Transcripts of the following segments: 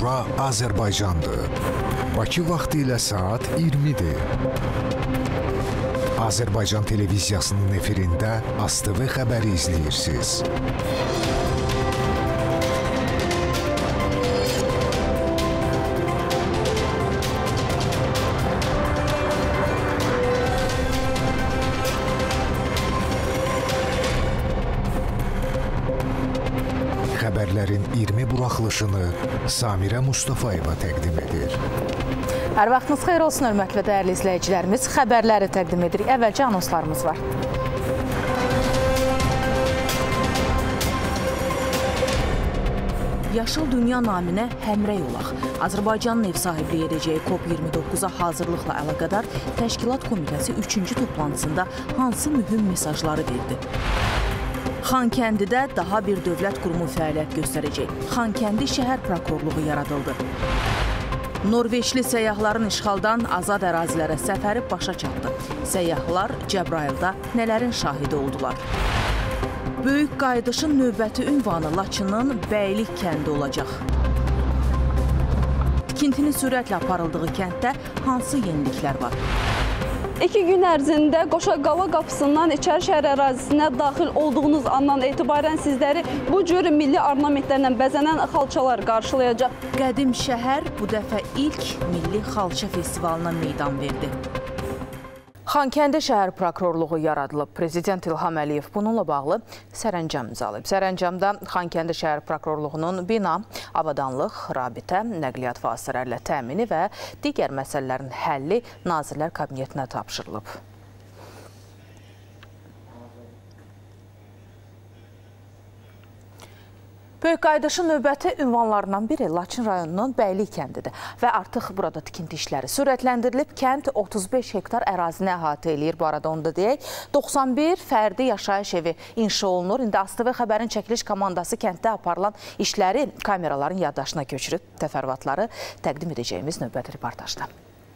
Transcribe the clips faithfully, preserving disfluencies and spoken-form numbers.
Bura Azərbaycandır. Bakı vaxtı ilə saat iyirmidir. Azərbaycan televiziyasının efirində A S T V xəbəri izləyirsiniz. Xəbərlərin iyirmi buraxılışını Samirə Mustafayeva təqdim edir. Hər vaxtınız xeyir olsun, hörmətli və dəyərli izləyicilərimiz. Xəbərləri təqdim edirik. Əvvəlcə anonslarımız var. Yaşıl Dünya naminə həmrəy olaq. Azərbaycanın ev sahibliyi edəcəyi COP iyirmi doqquza hazırlıqla əlaqədar Təşkilat Komitəsi üçüncü toplantısında hansı mühüm mesajları verdi? Xankəndidə daha bir dövlət qurumu fəaliyyət göstərəcək. Xankəndi şəhər prokurorluğu yaradıldı. Norveçli səyyahların işğaldan azad ərazilərə səfəri başa çatdı. Səyyahlar Cəbrayılda nələrin şahidi oldular? Böyük qayıdışın növbəti ünvanı Laçının Bəylik kəndi olacaq. Tikintinin sürətlə aparıldığı kənddə hansı yeniliklər var? İki gün ərzində Qoşaqala qapısından İçəri şəhər ərazisinə daxil olduğunuz andan etibarən sizləri bu cür milli ornamentlərlə bəzənən xalçalar qarşılayacaq. Qədim şəhər bu dəfə ilk milli xalça festivalına meydan verdi. Xankəndi şəhər prokurorluğu yaradılıb. Prezident İlham Əliyev bununla bağlı sərəncam imzalayıb. Sərəncamda Xankəndi şəhər prokurorluğunun bina, avadanlıq, rabitə, nəqliyyat vasitələrlə təmini və digər məsələlərin həlli Nazirlər Kabinetinə tapşırılıb. Böyük qayıdışın növbəti ünvanlarından biri Laçın rayonunun Bəylik kəndidir və artıq burada tikinti işləri sürətləndirilib. Kənd otuz beş hektar ərazini əhatə eləyir. Bu arada onu da deyək, doxsan bir fərdi yaşayış evi inşa olunur. İndi A S T V xəbərin çəkiliş komandası kənddə aparılan işləri kameraların yaddaşına köçürüb. Təfərrüatları təqdim edəcəyimiz növbəti reportajda.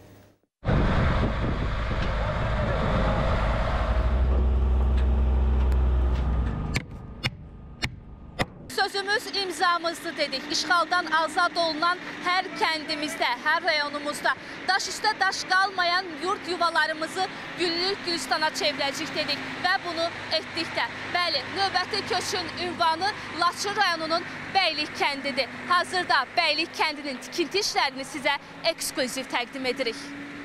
Sözümüz imzamızdır dedik. İşğaldan azad olunan hər kəndimizdə, hər rayonumuzda daş üstə daş qalmayan yurt yuvalarımızı güllük gülüstana çevirəcək dedik və bunu etdik də. Bəli, növbəti köçün ünvanı Laçın rayonunun Bəylik kəndidir. Hazırda Bəylik kəndinin tikinti işlərini sizə eksklüziv təqdim edirik.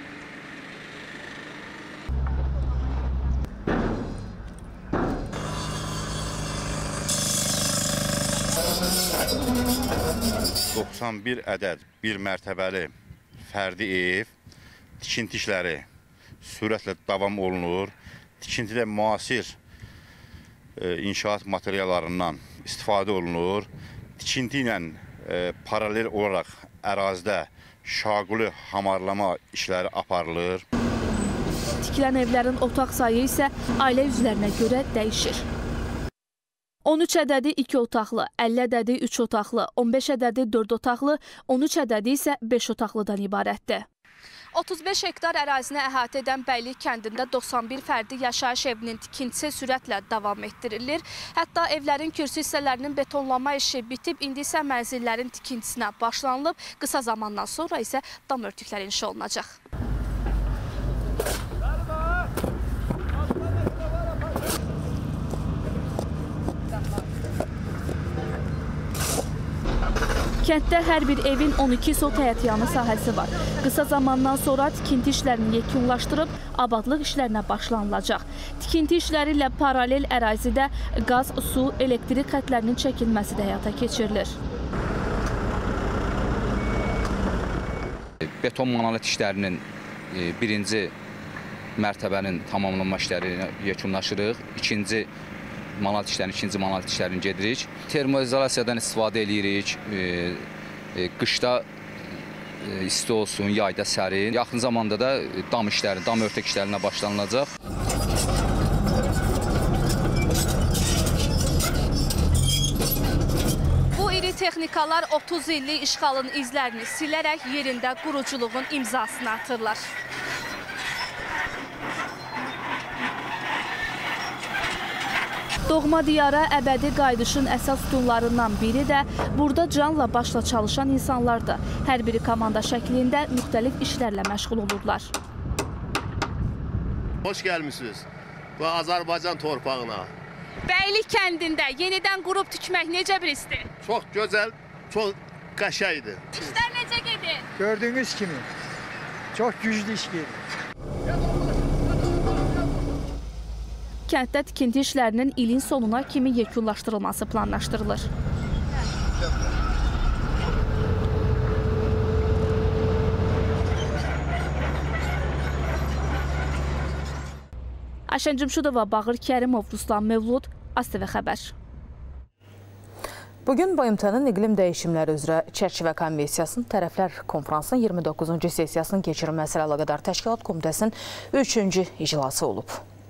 doxsan bir ədəd bir mərtəbəli fərdi ev, tikinti işləri sürətlə davam olunur. Tikintidə müasir e, inşaat materiallarından istifadə olunur. Tikinti ilə e, paralel olaraq ərazidə şaquli hamarlama işləri aparılır. Tikilən evlərin otaq sayı isə ailə üzvlərinə görə dəyişir. on üç ədədi iki otaqlı, əlli ədədi üç otaqlı, on beş ədədi dörd otaqlı, on üç ədədi isə beş otaqlıdan ibarətdir. otuz beş hektar ərazini əhatə edən Bəylik kəndində doxsan bir fərdi yaşayış evinin tikintisi sürətlə davam etdirilir. Hətta evlərin kürsü hissələrinin betonlanma işi bitib, indi isə mənzillərin tikintisinə başlanılıb. Qısa zamandan sonra isə dam örtükləri inşa olunacaq. Kənddə hər bir evin on iki sot həyətyanı sahəsi var. Qısa zamandan sonra tikinti işlərini yekunlaşdırıb, abadlıq işlərinə başlanılacaq. Tikinti işləri ilə paralel ərazidə qaz, su, elektrik xətlərinin çəkilməsi də həyata keçirilir. Beton monolit işlərinin birinci mərtəbənin tamamlanma işlərini yekunlaşırıq. İkinci monolit işlərini, ikinci monolit işlərini gedirik. Termoizolasiyadan istifadə edirik. E, e, qışda e, isti olsun, yayda sərin. Yaxın zamanda da dam işləri, dam örtək işlərinə başlanılacaq. Bu iri texnikalar otuz illik işğalın izlərini silərək yerində quruculuğun imzasını atırlar. Doğma diyara əbədi qayıdışın əsas sütunlarından biri də burada canla başla çalışan insanlardır. Hər biri komanda şəklində müxtəlif işlərlə məşğul olurlar. Hoş gəlmişsiniz bu Azərbaycan torpağına. Bəylik kəndində yenidən qurub tikmək necə bir histir? Çox gözəl, çox qəşəngdir. İşlər necə gedir? Gördüğünüz kimi çox güclü iş gedir. Kənddə tikinti işlərinin ilin sonuna kimi yekunlaşdırılması planlaşdırılır. Ayşən Cümşudova, Bağır Kərimov, Ruslan Mövlud, A S T V Xəbər. Bugün B M T-nin iqlim dəyişimləri üzrə çərçivə konvensiyasının tərəflər konfransının iyirmi doqquzuncu sessiyasının keçirilməsi ilə əlaqədar təşkilat komitəsinin üçüncü iclası olub.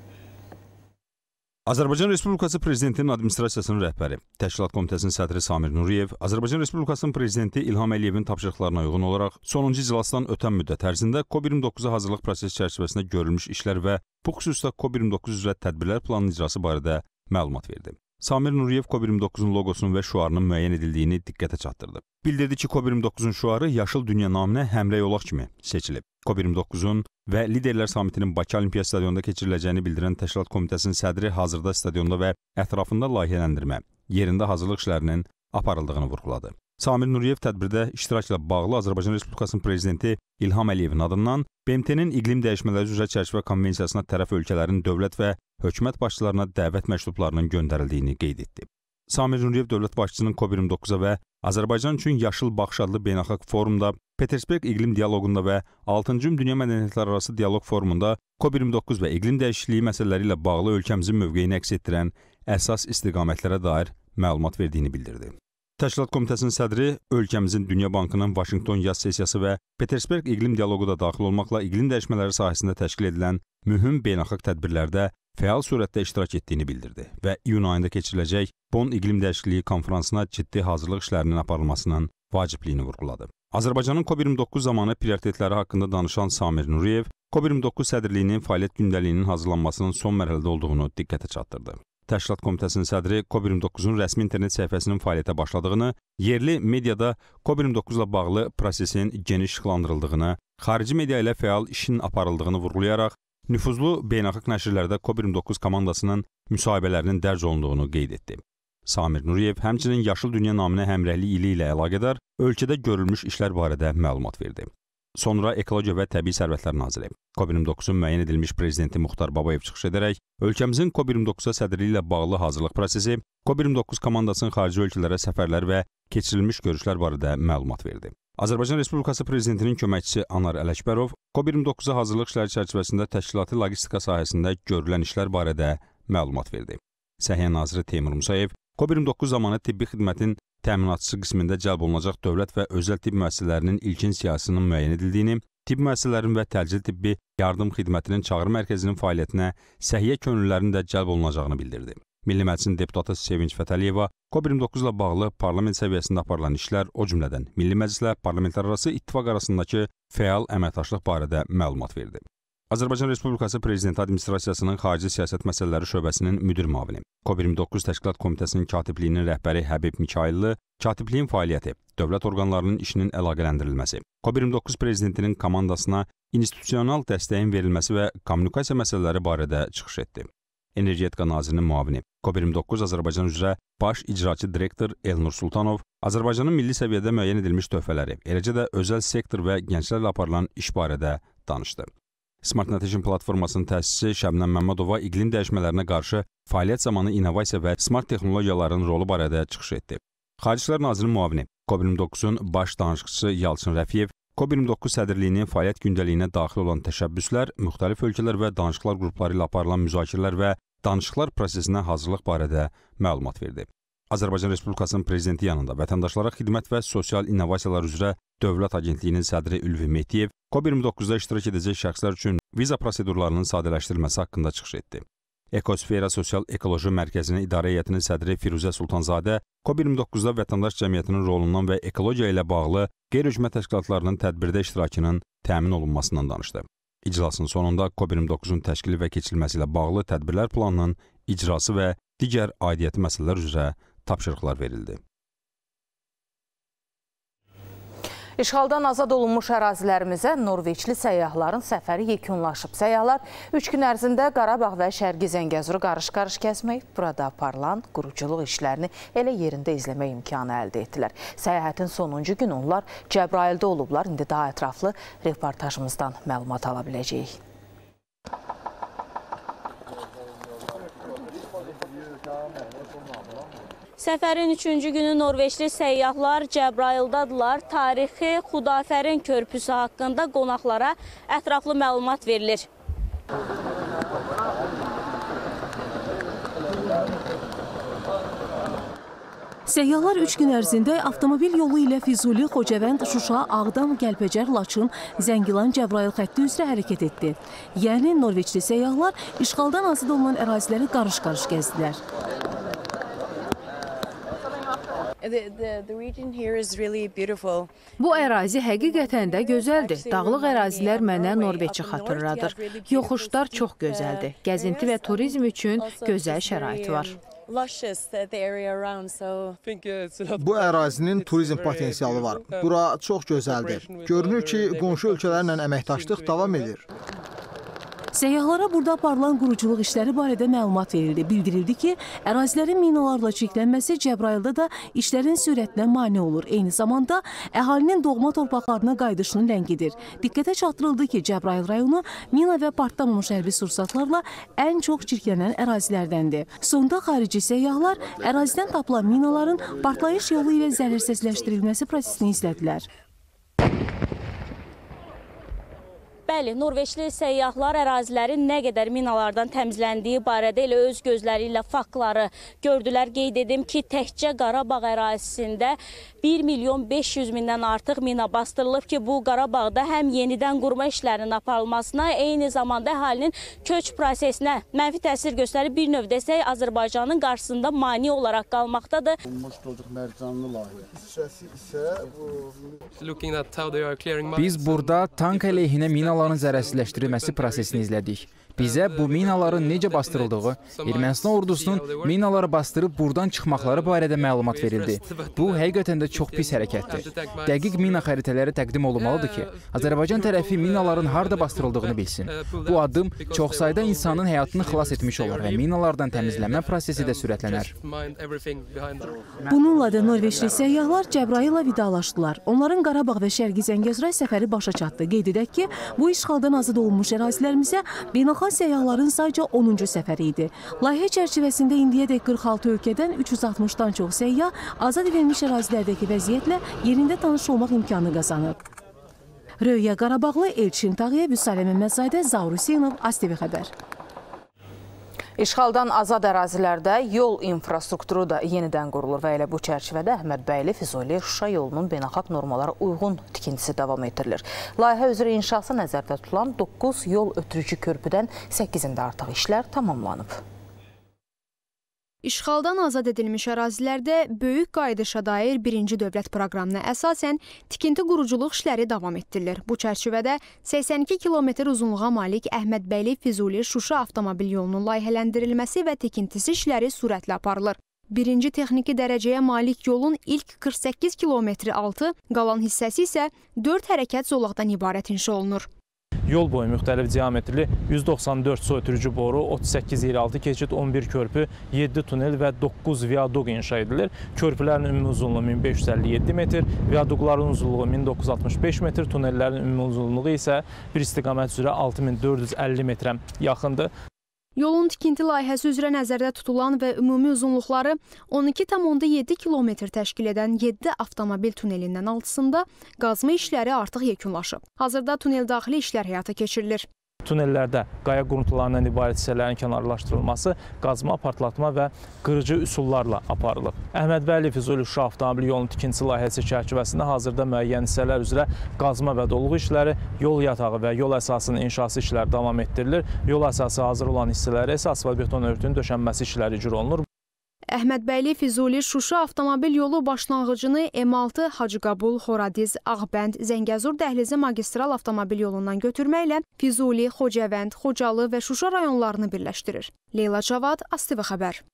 Azərbaycan Respublikası Prezidentinin administrasiyasının rəhbəri, Təşkilat Komitəsinin sədri Samir Nuriyev, Azərbaycan Respublikasının Prezidenti İlham Əliyevin tapşırıqlarına uyğun olaraq sonuncu iclasdan ötən müddət ərzində COP iyirmi doqquza hazırlıq prosesi çərçivəsində görülmüş işlər və bu xüsusda COP iyirmi doqquz üzrə tədbirlər planının icrası barədə məlumat verdi. Samir Nuriyev COP iyirmi doqquzun loqosunun və şüarının müəyyən edildiyini diqqətə çatdırdı. Bildirdi ki, COP iyirmi doqquzun şüarı Yaşıl Dünya naminə həmrəy olaq kimi seçilib. COP iyirmi doqquzun və Liderlər Samitinin Bakı Olimpiya Stadionunda keçiriləcəyini bildirən Təşkilat Komitəsinin sədri hazırda stadionda və ətrafında layihələndirmə, yerində hazırlıq işlərinin aparıldığını vurğuladı. Samir Nuriyev tədbirdə iştirakla bağlı Azərbaycan Respublikasının Prezidenti İlham Əliyevin adından B M T-nin iqlim dəyişmələri üzrə çərçivə konvensiyasına tərəf ölkələrin dövlət və hökumət başçılarına dəvət məktublarının göndərildiyini qeyd etdi. Samir Nuriyev dövlət başçısının COP iyirmi doqquza və Azərbaycan üçün Yaşıl Baxış adlı beynəlxalq forumda, Petersberg İqlim Dialoqunda və altıncı Dünya Mədəniyyətləri Arası Dialoq Forumunda COP iyirmi doqquz və iqlim dəyişikliyi məsələləri ilə bağlı ölkəmizin mövqeyini əks etdirən əsas istiqamətlərə dair məlumat verdiyini bildirdi. Təşkilat Komitəsinin sədri ölkəmizin Dünya Bankının Vaşinqton yaz sessiyası və Petersberg İqlim Dialoqu da daxil olmaqla iqlim dəyişmələri sahəsində təşkil edilən mühüm beynəlxalq tədbirlərdə fəal surətdə iştirak etdiyini bildirdi və iyun ayında keçiriləcək Bonn İqlim Dəyişikliyi konfransına ciddi hazırlıq işlərinin aparılmasının vacibliyini vurğuladı. Azərbaycanın COP iyirmi doqquz zamanı prioritetləri haqqında danışan Samir Nuriyev, COP iyirmi doqquz sədrliyinin fəaliyyət gündəliyinin hazırlanmasının son mərhələdə olduğunu diqqətə çatdırdı. Təşkilat Komitəsinin sədri COP iyirmi doqquzun rəsmi internet səhifəsinin fəaliyyətə başladığını, yerli mediada COP iyirmi doqquzla bağlı prosesin geniş işıqlandırıldığını, xarici media ilə fəal işin aparıldığını vurğulayaraq, nüfuzlu beynəlxalq nəşrlərdə COP iyirmi doqquz komandasının müsahibələrinin dərc olunduğunu qeyd etdi. Samir Nuriyev həmçinin Yaşıl Dünya naminə həmrəylik ili ilə əlaqədar ölkədə görülmüş işlər barədə məlumat verdi. Sonra Ekologiya və Təbii Sərvətlər Naziri, COP iyirmi doqquzun müəyyən edilmiş prezidenti Muxtar Babayev çıxış edərək, ölkəmizin COP iyirmi doqquza sədrliyi ilə bağlı hazırlıq prosesi, COP iyirmi doqquz komandasının xarici ölkələrə səfərlər və keçirilmiş görüşlər barədə məlumat verdi. Azərbaycan Respublikası Prezidentinin köməkçisi Anar Ələkbərov, COP iyirmi doqquza hazırlıq işləri çərçivəsində təşkilati logistika sahəsində görülən işlər barədə məlumat verdi. Səhiyyə naziri Teymur Musayev, COP iyirmi doqquz zamanı tibbi xidmətin təminatçısı qismində cəlb olunacaq dövlət və özəl tibb müəssisələrinin ilkin siyasının müəyyən edildiyini, tibb müəssisələrinin və təcili tibbi yardım xidmətinin çağrı mərkəzinin fəaliyyətinə səhiyyə könüllülərinin də cəlb olunacağını bildirdi. Milli Məclisin deputatı Sevinç Fətəliyeva COP iyirmi doqquz ilə bağlı parlament səviyyəsində aparılan işlər, o cümlədən Milli Məclislə parlamentlərarası ittifaq arasındakı fəal əməkdaşlıq barədə məlumat verdi. Azərbaycan Respublikası Prezidenti Administrasiyasının Xarici Siyasət Məsələləri Şöbəsinin müdir müavini, COP iyirmi doqquz Təşkilat Komitəsinin katibliyinin rəhbəri Həbib Mikailli, katibliyin fəaliyyəti, dövlət orqanlarının işinin əlaqələndirilməsi, COP iyirmi doqquz Prezidentinin komandasına institusional dəstəyin verilməsi və kommunikasiya məsələləri barədə çıxış etdi. Energetika Nazirinin müavini, COP iyirmi doqquz Azərbaycan üzrə baş icraçı direktor Elnur Sultanov, Azərbaycanın milli səviyyədə müəyyən edilmiş töhfələri, eləcə də özəl sektor və gənclərlə aparılan iş barədə danışdı. Smart Nation platformasının təsisçisi Şəbnəm Məmmədova iqlim dəyişmələrinə qarşı fəaliyyət zamanı innovasiya və smart texnologiyaların rolu barədə çıxış etdi. Xarici İşlər Nazirinin müavini, COP iyirmi doqquzun baş danışıqçısı Yalçın Rəfiyev, COP iyirmi doqquz sədrliyinin fəaliyyət gündəliyinə daxil olan təşəbbüslər, müxtəlif ölkələr və danışıqlar qrupları ilə aparılan müzakirələr və danışıqlar prosesinə hazırlıq barədə məlumat verdi. Azərbaycan Respublikasının Prezidenti yanında vətəndaşlara xidmət və sosial innovasiyalar üzrə Dövlət Agentliyinin sədri Ülvi Mehdiyev, COP iyirmi doqquzda iştirak edəcək şəxslər üçün viza prosedurlarının sadələşdirilməsi haqqında çıxış etdi. Ekosfera Sosial Ekoloji Mərkəzinin İdarə Heyətinin sədri Firuzə Sultanzadə, COP iyirmi doqquzda vətəndaş cəmiyyətinin rolundan və ekologiya ilə bağlı qeyri-hökumət təşkilatlarının tədbirdə iştirakının təmin olunmasından danışdı. İclasın sonunda COP iyirmi doqquzun təşkili və keçirilməsi ilə bağlı tədbirlər planının icrası və digər aidiyyəti məsələlər üzrə tapşırıqlar verildi. İşğaldan azad olunmuş ərazilərimizə Norveçli səyyahların səfəri yekunlaşıb. Səyyahlar üç gün ərzində Qarabağ və Şərqi Zəngəzuru qarış-qarış kəsmək, burada aparılan quruculuq işlərini elə yerində izləmək imkanı əldə etdilər. Səyahətin sonuncu gün onlar Cəbrayılda olublar. İndi daha ətraflı reportajımızdan məlumat ala biləcəyik. Səfərin üçüncü günü Norveçli səyyahlar Cəbrayıldadırlar. Tarixi Xudafərin körpüsü haqqında qonaqlara ətraflı məlumat verilir. Səyyahlar üç gün ərzində avtomobil yolu ilə Füzuli, Xocavənd, Şuşa, Ağdam, Gəlpəcər, Laçın, Zəngilan, Cəbrayıl xətti üzrə hərəkət etdi. Yəni Norveçli səyyahlar işğaldan azad olunan əraziləri qarış-qarış gəzdilər. Bu ərazi həqiqətən də gözəldir. Dağlıq ərazilər mənə Norveçi xatırladır. Yoxuşlar çox gözəldir. Gəzinti və turizm üçün gözəl şərait var. Bu ərazinin turizm potensialı var. Bura çox gözəldir. Görünür ki, qonşu ölkələrlə əməkdaşlıq davam edir. Səyyahlara burada aparılan quruculuq işləri barədə məlumat verildi. Bildirildi ki, ərazilərin minalarla çirklənməsi Cəbrayılda da işlərin sürətinə mane olur. Eyni zamanda əhalinin doğma torpaqlarına qayıdışını ləngidir. Diqqətə çatdırıldı ki, Cəbrayıl rayonu mina və partlamamış hərbi sursatlarla ən çox çirklənən ərazilərdəndir. Sonda xarici səyyahlar ərazidən tapılan minaların partlayış yolu ilə zərərsizləşdirilməsi prosesini izlədilər. Bəli, Norveçli səyyahlar ərazilərin nə qədər minalardan təmizləndiyi barədə elə öz gözləri ilə faktları gördülər. Qeyd edim ki, təkcə Qarabağ ərazisində bir milyon beş yüz mindən artıq mina bastırılıb ki, bu Qarabağda həm yenidən qurma işlərinin aparılmasına, eyni zamanda əhalinin köç prosesinə mənfi təsir göstərib. Bir növ desək, Azərbaycanın qarşısında mane olaraq qalmaqdadır. Biz burada tank əleyhinə minaların zərərsizləşdirilməsi prosesini izlədik. Bizə bu minaların necə bastırıldığı, Ermənistan ordusunun minaları bastırıb buradan çıxmaqları barədə məlumat verildi. Bu, həqiqətən də çox pis hərəkətdir. Dəqiq mina xəritələri təqdim olunmalıdır ki, Azərbaycan tərəfi minaların harada bastırıldığını bilsin. Bu addım çox sayda insanın həyatını xilas etmiş olar və minalardan təmizlənmə prosesi də sürətlənər. Bununla da Norveçli səyyahlar Cəbrayıla vidalaşdılar. Onların Qarabağ və Şərqi Zəngəzura səfəri başa çatdı. Qeyd edək ki, bu işğaldan azad olunmuş ərazilərimizə beynəlxalq səyyahların sayca onuncu səfəri idi. Layihə çərçivəsində indiyədək qırx altı ölkədən üç yüz altmışdan çox səyyah azad edilmiş ərazilərdəki vəziyyətlə yerində tanış olmaq imkanı qazanıb. Röya Qarabağlı, Elçin Tağıyev, Vüsalə Məmmədzadə, Zaur Hüseynov, A S T V xəbər. İşğaldan azad ərazilərdə yol infrastrukturu da yenidən qurulur və elə bu çərçivədə Əhmədbəyli, Füzuli, Şuşa yolunun beynəlxalq normalara uyğun tikintisi davam etdirilir. Layihə üzrə inşası nəzərdə tutulan doqquz yol ötürücü körpüdən səkkizində artıq işlər tamamlanıb. İşğaldan azad edilmiş ərazilərdə böyük qayıdışa dair birinci dövlət proqramına əsasən tikinti quruculuq işləri davam etdirilir. Bu çərçivədə səksən iki kilometr uzunluğa malik Əhmədbəyli, Füzuli, Şuşa avtomobil yolunun layihələndirilməsi və tikintisi işləri sürətlə aparılır. Birinci texniki dərəcəyə malik yolun ilk qırx səkkiz kilometri altı, qalan hissəsi isə dörd hərəkət zolaqdan ibarət inşa olunur. Yol boyu müxtəlif diametrli yüz doxsan dörd su ötürücü boru, otuz səkkiz iyirmi altı keçid, on bir körpü, yeddi tunel və doqquz viaduq inşa edilir. Körpülərin ümumi uzunluğu min beş yüz əlli yeddi metr, viaduqların uzunluğu min doqquz yüz altmış beş metr, tunellərin ümumi uzunluğu isə bir istiqamət üzrə altı min dörd yüz əlli metrə yaxındır. Yolun tikinti layihəsi üzrə nəzərdə tutulan və ümumi uzunluqları on iki tam onda yeddi kilometr təşkil edən yeddi avtomobil tunelindən altısında qazma işləri artıq yekunlaşıb. Hazırda tunel daxili işlər həyata keçirilir. Tunellərdə qaya quruntularından ibarət hissələrin kənarlaşdırılması, qazma, partlatma və qırıcı üsullarla aparılıb. Əhmədbəyli, Füzuli, Şuşa avtomobil yolunun tikintisi layihəsi çərçivəsində hazırda müəyyən hissələr üzrə qazma və doluğu işləri, yol yatağı və yol əsasının inşası işləri davam etdirilir. Yol əsası hazır olan hissələrə isə asfalt beton örtünün döşənməsi işləri icra olunur. Əhmədbəyli Füzuli Şuşa avtomobil yolu başlanğıcını M altı Hacıqabul, Horadiz, Ağbənd, Zəngəzur dəhlizi magistral avtomobil yolundan götürməklə Füzuli, Xocavənd, Xocalı və Şuşa rayonlarını birləşdirir. Leyla Cavad, A S T V Xəbər.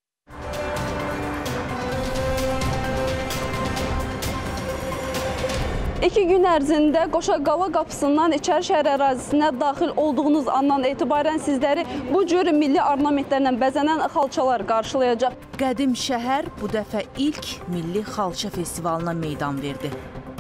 İki gün ərzində Qoşaqala qapısından İçəri şəhər ərazisinə daxil olduğunuz andan etibarən sizləri bu cür milli ornamentlərlə bəzənən xalçalar qarşılayacaq. Qədim şəhər bu dəfə ilk Milli Xalça Festivalına meydan verdi.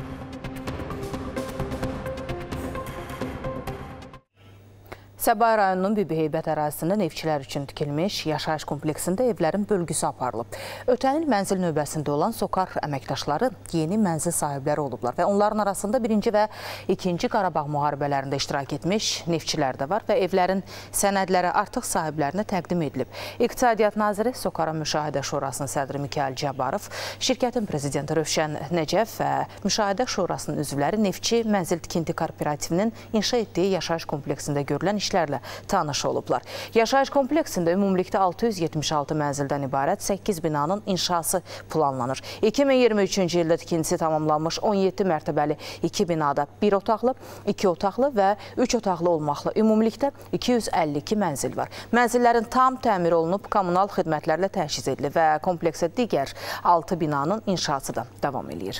Səbail rayonunun Bibiheybət ərazisində neftçilər üçün tikilmiş yaşayış kompleksində evlərin bölgüsü aparılıb. Ötən il mənzil növbəsində olan Sokar əməkdaşları yeni mənzil sahibləri olublar və onların arasında birinci və ikinci Qarabağ müharibələrində iştirak etmiş neftçilər də var və evlərin sənədləri artıq sahiblərinə təqdim edilib. İqtisadiyyat naziri Sokara Müşahidə Şurasının sədri Mikail Cəbarov, şirkətin prezidenti Rövşən Nəcəf və Müşahidə Şurasının üzvləri neftçi mənzil tikinti kooperativinin inşa etdiyi yaşayış kompleksində görülən işlər tanış olublar. Yaşayış kompleksində ümumilikdə altı yüz yetmiş altı mənzildən ibarət səkkiz binanın inşası planlanır. iki min iyirmi üçüncü ildə tikintisi tamamlanmış on yeddi mərtəbəli iki binada bir otaqlı, iki otaqlı və üç otaqlı olmaqla ümumilikdə iki yüz əlli iki mənzil var. Mənzillərin tam təmir olunub, kommunal xidmətlərlə təchiz edilir və kompleksə digər altı binanın inşası da davam edir.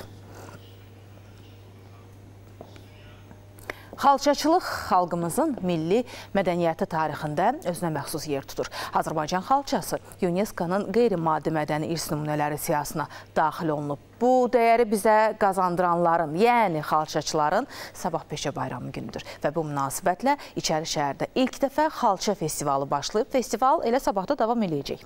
Xalçaçılıq xalqımızın milli mədəniyyəti tarixində özünə məxsus yer tutur. Azərbaycan xalçası UNESCO-nun qeyri-maddi mədəni irs nümunələri siyahısına daxil olunub. Bu dəyəri bizə qazandıranların, yəni xalçaçıların Sabah Peşə Bayramı günüdür. Və bu münasibətlə İçəri şəhərdə ilk dəfə xalça festivalı başlayıb. Festival elə sabahda davam edəcək.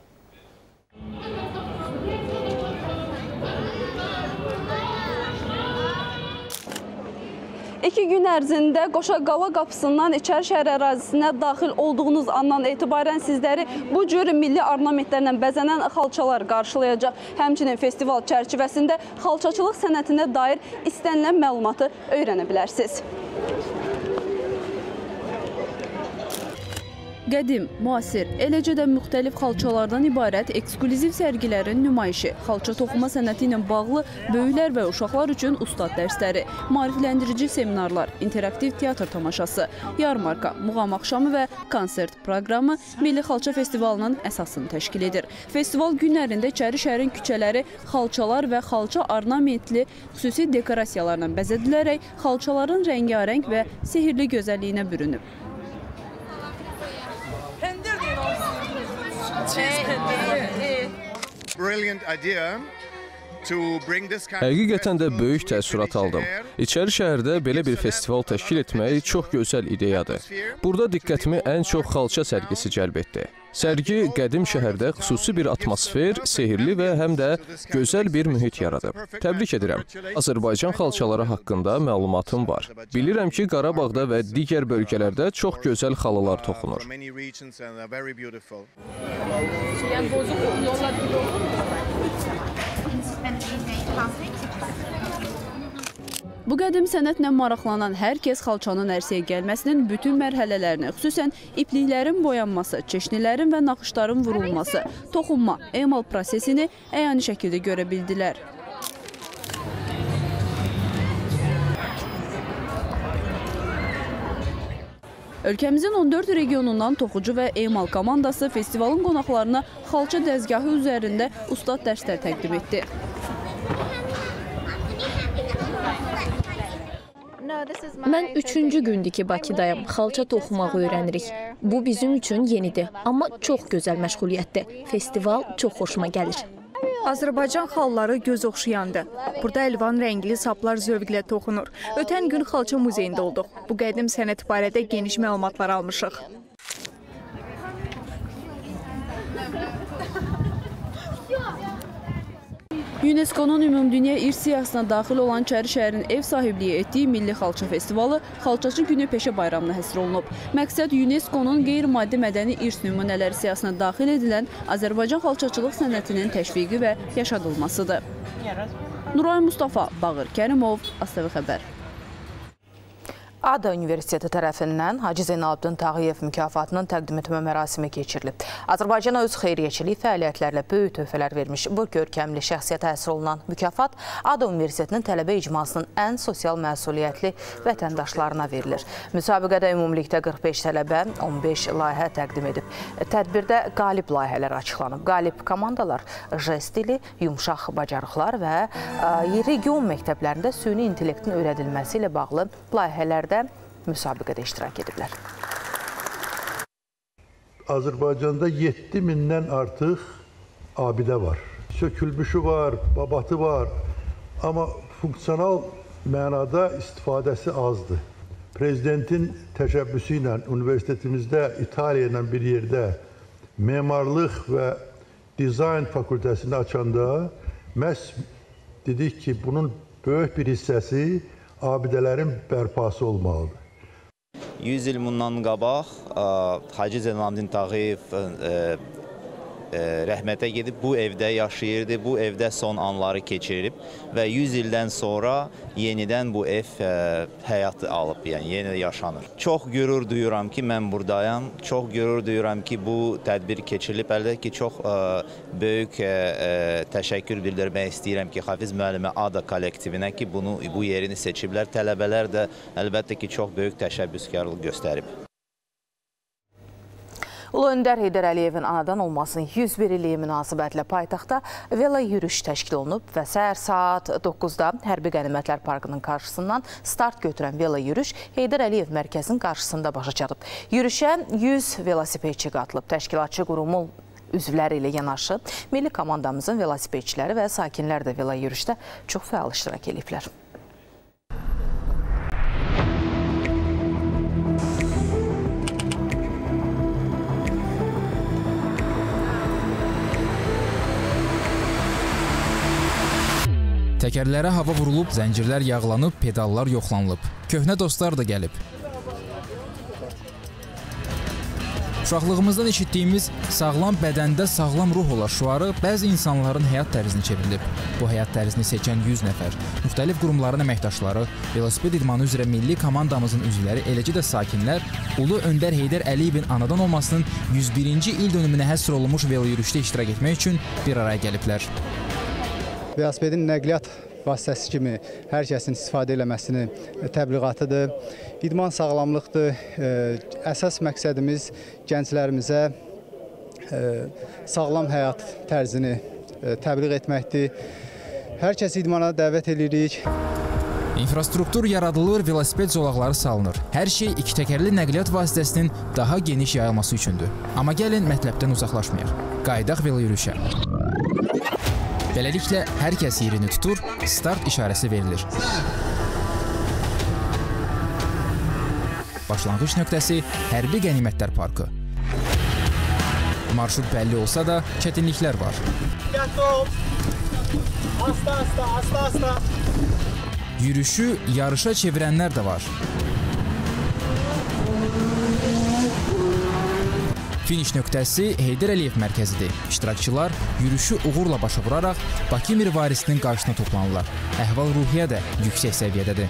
İki gün ərzində Qoşaqala qapısından İçəri şəhər ərazisinə daxil olduğunuz andan etibarən sizləri bu cür milli ornamentlərlə bəzənən xalçalar qarşılayacaq. Həmçinin festival çərçivəsində xalçaçılıq sənətinə dair istənilən məlumatı öyrənə bilərsiniz. Qədim, müasir, eləcə də müxtəlif xalçalardan ibarət eksklüziv sərgilərin nümayişi, xalça toxuma sənəti ilə bağlı böyüklər və uşaqlar üçün ustad dərsləri, maarifləndirici seminarlar, interaktiv teatr tamaşası, yarmarka, muğam axşamı və konsert proqramı Milli Xalça Festivalının əsasını təşkil edir. Festival günlərində İçəri şəhərin küçələri xalçalar və xalça ornamentli xüsusi dekorasiyalarla bəzədilərək xalçaların rəngarəng və sehirli gözəlliyinə bürünüb. Həqiqətən də böyük təəssürat aldım. İçəri şəhərdə belə bir festival təşkil etmək çox gözəl ideyadır. Burada diqqətimi ən çox xalça sərgisi cəlb etdi. Sərgi qədim şəhərdə xüsusi bir atmosfer, sehirli və həm də gözəl bir mühit yaradıb. Təbrik edirəm. Azərbaycan xalçaları haqqında məlumatım var. Bilirəm ki, Qarabağda və digər bölgələrdə çox gözəl xalılar toxunur. Bu qədim sənətlə maraqlanan hər kəs xalçanın ərsəyə gəlməsinin bütün mərhələlərini, xüsusən ipliklərin boyanması, çeşnilərin və naxışların vurulması, toxunma, emal prosesini əyani şəkildə görə bildilər. Ölkəmizin on dörd regionundan toxucu və emal komandası festivalın qonaqlarına xalça dəzgahı üzərində ustad dərslər təqdim etdi. Mən üçüncü gündür ki, Bakıdayım. Xalça toxumağı öyrənirik. Bu bizim üçün yenidir, amma çox gözəl məşğuliyyətdir. Festival çox xoşuma gəlir. Azərbaycan xalları göz oxşayandır. Burada əlvan rəngli saplar zövqlə toxunur. Ötən gün Xalça muzeyində olduq. Bu qədim sənət barədə geniş məlumatlar almışıq. UNESCO-nun Ümumdünya İrs siyahısına daxil olan İçəri şəhərin ev sahibliyi etdiyi Milli Xalça Festivalı Xalçaçı Günü Peşə Bayramına həsr olunub. Məqsəd UNESCO-nun qeyri-maddi mədəni irs nümunələri siyahısına daxil edilən Azərbaycan xalçaçılıq sənətinin təşviqi və yaşadılmasıdır. Nuray Mustafa, Bağır Kərimov, A S T V Xəbər. ADA Universiteti tərəfindən Hacı Zeynalabdin Tağıyev mükafatının təqdim etmə mərasimi keçirilib. Azərbaycana öz xeyriyyəçilik fəaliyyətlərlə böyük töhfələr vermiş bu görkəmli şəxsiyyətə həsr olunan mükafat ADA Universitetinin tələbə icmasının ən sosial məsuliyyətli vətəndaşlarına verilir. Müsabiqədə ümumilikdə qırx beş tələbə on beş layihə təqdim edib. Tədbirdə qalib layihələr açıqlanıb. Qalib komandalar jest dili, yumşaq bacarıqlar və region məktəblərində süni intellektin öyrədilməsi ilə bağlı layihələrdə müsabiqədə iştirak ediblər. Azərbaycanda yeddi mindən artıq abidə var. Sökülmüşü var, babatı var. Amma funksional mənada istifadəsi azdır. Prezidentin təşəbbüsü ilə universitetimizdə İtaliya ilə bir yerdə memarlıq və dizayn fakültəsini açanda məhz dedik ki, bunun böyük bir hissəsi abidələrin bərpası olmalıdır. yüz il bundan qabaq Hacı Zeynalabdin Tağıyev rəhmətə gedib bu evdə yaşayırdı, bu evdə son anları keçirib və yüz ildən sonra yenidən bu ev həyatı alıb, yəni yeni yaşanır. Çox qürur duyuram ki, mən buradayam, çox qürur duyuram ki, bu tədbir keçirilib. Əlbəttə ki, çox böyük təşəkkür bildirmək istəyirəm ki, Hafiz müəllimə ADA kollektivinə ki, bunu bu yerini seçiblər. Tələbələr də əlbəttə ki, çox böyük təşəbbüskarlıq göstərib. Ulu Öndər Heydər Əliyevin anadan olmasının yüz bir illiyi münasibətlə paytaxtda vela yürüyüş təşkil olunub və səhər saat doqquzda Hərbi Qənimətlər Parkının qarşısından start götürən vela yürüyüş Heydər Əliyev mərkəzinin qarşısında başa çatıb. Yürüyüşə yüz velosipedçi qatılıb. Təşkilatçı qurumun üzvləri ilə yanaşı milli komandamızın velosipedçiləri və sakinlər də vela yürüyüşdə çox fəal iştirak ediblər. Təkərlərə hava vurulub, zəncirlər yağlanıb, pedallar yoxlanılıb. Köhnə dostlar da gəlib. Uşaqlığımızdan eşitdiyimiz sağlam bədəndə sağlam ruh olar şüarı bəzi insanların həyat tərzini çevrilib. Bu həyat tərzini seçən yüz nəfər, müxtəlif qurumların əməkdaşları, velosiped idmanı üzrə milli komandamızın üzvləri, eləcə də sakinlər Ulu Öndər Heydər Əliyevin anadan olmasının yüz birinci il dönümünə həsr olunmuş velo yürüyüşdə iştirak etmək üçün bir araya gəliblər. Velosipedin nəqliyyat vasitəsi kimi hər kəsin istifadə eləməsinin təbliğatıdır. İdman sağlamlıqdır. Əsas məqsədimiz gənclərimizə sağlam həyat tərzini təbliğ etməkdir. Hər kəsi idmana dəvət edirik. İnfrastruktur yaradılır, velosiped zolaqları salınır. Hər şey iki təkərli nəqliyyat vasitəsinin daha geniş yayılması üçündür. Amma gəlin mətləbdən uzaqlaşmayaq. Qayıdaq velo yürüyüşə. Beləliklə, hər kəs yerini tutur, start işarəsi verilir. Başlanğıc nöqtəsi Hərbi Qənimətlər Parkı. Marşrut bəlli olsa da, çətinliklər var. Asta, asta, asta, asta. Yürüyüşü yarışa çevirənlər də var. Finiş nöqtəsi Heydər Əliyev mərkəzidir. İştirakçılar yürüyüşü uğurla başa vuraraq Bakı mirvarisinin qarşısına toplanırlar. Əhval-ruhiyyə də yüksək səviyyədədir.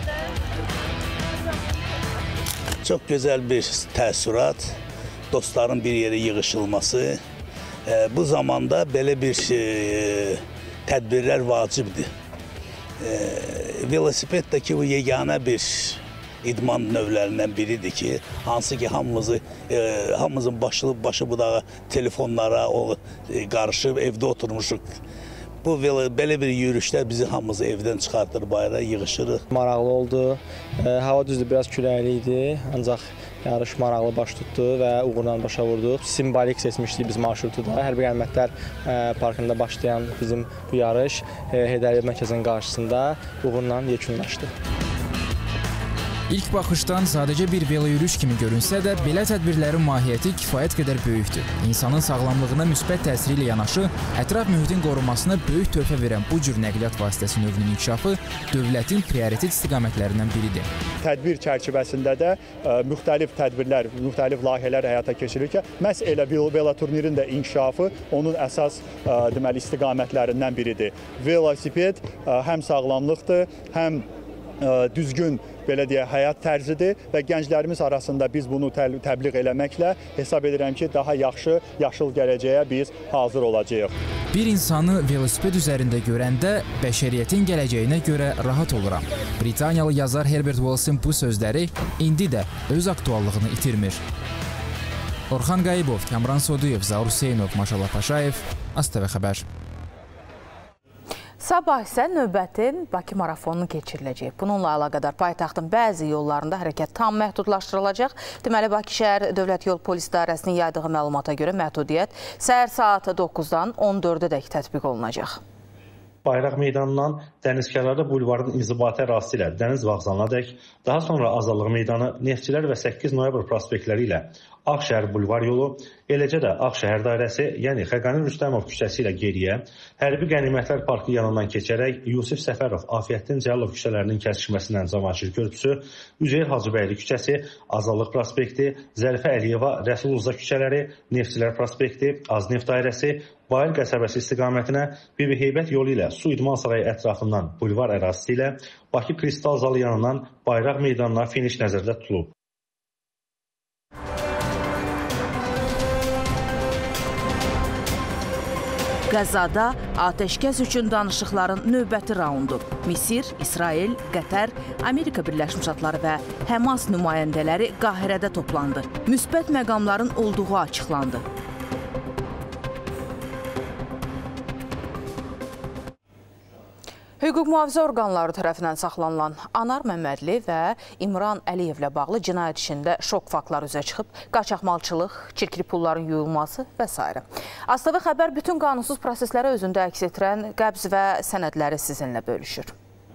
Çox gözəl bir təəssürat, dostların bir yerə yığışılması. Bu zamanda belə bir tədbirlər vacibdir. Velosipeddə bu yeganə bir idman növlərindən biridir ki, hansı ki hamımızı, e, hamımızın başı, başı budağı telefonlara o, e, qarışıb evdə oturmuşuq. Bu belə bir yürüyüşlər bizi hamımızı evdən çıxartır, bayrağa yığışırıq. Maraqlı oldu. E, hava düzdür, biraz küləkli idi, ancaq yarış maraqlı baş tutdu və uğurla başa vurduq. Simbolik seçmişdik biz marşrutu da. Hərbi Qənimətlər e, Parkında başlayan bizim bu yarış e, Heydər Əliyev mərkəzinin qarşısında uğurla yekunlaşdı. İlk baxışdan sadəcə bir velo yürüyüş kimi görünsə də, belə tədbirlərin mahiyyəti kifayət qədər böyükdür. İnsanın sağlamlığına müsbət təsiri ilə yanaşı, ətraf mühitin qorunmasına böyük töhfə verən bu cür nəqliyyat vasitəsi növünün inkişafı dövlətin prioritet istiqamətlərindən biridir. Tədbir çərçivəsində də ə, müxtəlif tədbirlər, müxtəlif layihələr həyata keçirilir ki, məhz elə velo turnirin də inkişafı onun əsas ə, deməli, istiqamətlərindən biridir. Velosiped ə, həm sağlamlıqdır, həm düzgün belə deyə həyat tərzidir və gənclərimiz arasında biz bunu təbliğ eləməklə hesab edirəm ki, daha yaxşı, yaşıl gələcəyə biz hazır olacağıq. Bir insanı velosiped üzərində görəndə bəşəriyyətin gələcəyinə görə rahat oluram. Britaniyalı yazar Herbert Wells'in bu sözləri indi də öz aktuallığını itirmir. Orxan Qayıbov, Kamran Soduyev, Zaur Hüseynov, Maşallah Paşayev, A S T V Xəbər. Sabah isə növbəti Bakı marafonunun keçiriləcək. Bununla əlaqədar paytaxtın bəzi yollarında hərəkət tam məhdudlaşdırılacaq. Deməli, Bakı şəhər Dövlət Yol Polis İdarəsinin yaydığı məlumata görə məhdudiyyət səhər saat doqquzdan on dördədək tətbiq olunacaq. Bayraq meydanından dənizkənarı bulvarın inzibati ərazisi ilə Dəniz vağzalınadək, daha sonra Azadlıq meydanı, Neftçilər və səkkiz noyabr prospektləri ilə Ağşəhər bulvar yolu, eləcə də Ağşəhər dairəsi, yəni Xəqani Rüstəmov küçəsi ilə geriyə, Hərbi Qənimətlər Parkı yanından keçərək Yusif Səfərov, Afiyəddin Cəlilov küçələrinin kəsişməsindən Cavanşir körpüsü, Üzeyir Hacıbəyli küçəsi, Azadlıq prospekti, Zərifə Əliyeva, Rəsul Uza küçələri, Neftçilər prospekti, Azneft dairəsi, Bayıl qəsəbəsi istiqamətinə Bibi Heybət yolu ilə Su İdman Sarayı ətrafından bulvar ərazisi ilə Bakı Kristal zalı yanından Bayraq meydanına finiş nəzərdə tutulub. Qəzzada atəşkəs üçün danışıqların növbəti raundu. Misir, İsrail, Qətər, Amerika Birləşmiş Ştatları və Həmas nümayəndələri Qahirədə toplandı. Müsbət məqamların olduğu açıqlandı. Hüquq mühafizə orqanları tərəfindən saxlanılan Anar Məmmədli və İmran Əliyevlə bağlı cinayət işində şok faktlar üzə çıxıb, qaçaqmalçılıq, çirkli pulların yuyulması və s. A S T V Xəbər bütün qanunsuz prosesləri özündə əks etdirən qəbz və sənədləri sizinlə bölüşür.